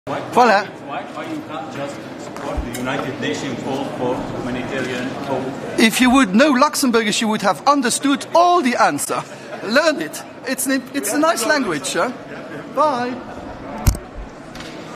Voilà. Why you can't just support the United Nations call for humanitarian hope? If you would know Luxembourgish, you would have understood all the answer. Learn it. It's a nice language. Huh? Bye.